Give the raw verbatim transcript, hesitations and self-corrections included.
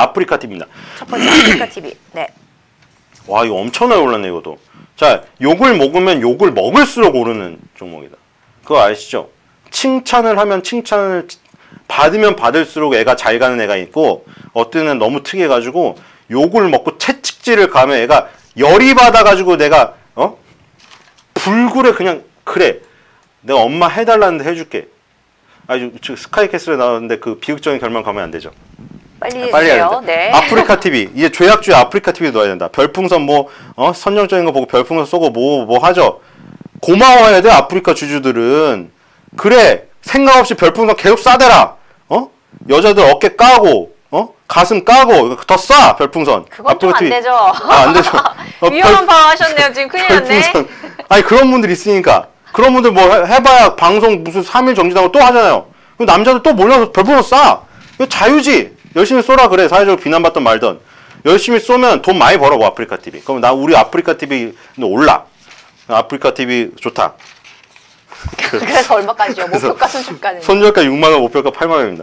아프리카 티비입니다. 첫 번째 아프리카 티비. 네. 와, 이거 엄청나게 올랐네, 이것도. 자, 욕을 먹으면 욕을 먹을수록 오르는 종목이다. 그거 아시죠? 칭찬을 하면 칭찬을 받으면 받을수록 애가 잘 가는 애가 있고, 어떤 애는 너무 특이해가지고 욕을 먹고 채찍질을 가면 애가 열이 받아가지고 내가 어? 불굴에 그냥 그래 내가 엄마 해달라는데 해줄게. 아주 스카이캐슬에 나왔는데 그 비극적인 결말 가면 안 되죠. 빨리 빨리 해야 해주세요. 된다. 네. 아프리카 티비 이제 죄악주의 아프리카 티비 넣어야 된다. 별풍선 뭐 어? 선정적인 거 보고 별풍선 쏘고 뭐 뭐 하죠. 고마워해야 돼. 아프리카 주주들은 그래 생각 없이 별풍선 계속 쏴대라. 어? 여자들 어깨 까고 어? 가슴 까고 더 쏴 별풍선. 그건 좀 안 되죠. 아, 안 되죠. 어, 위험한 방어 하셨네요. 지금 큰일 났네. 별풍선. 아니 그런 분들 있으니까 그런 분들 뭐 해, 해봐야 방송 무슨 삼 일 정지당하고 또 하잖아요. 그럼 남자들 또 몰려서 별풍선 쏴. 이거 자유지. 열심히 쏘라 그래. 사회적으로 비난받던 말던. 열심히 쏘면 돈 많이 벌어. 아프리카 티비. 그럼 나 우리 아프리카 티비는 올라. 아프리카 티비 좋다. 그래서 얼마까지요? 목표가 수준가는. 손절가 육만 원, 목표가 팔만 원입니다.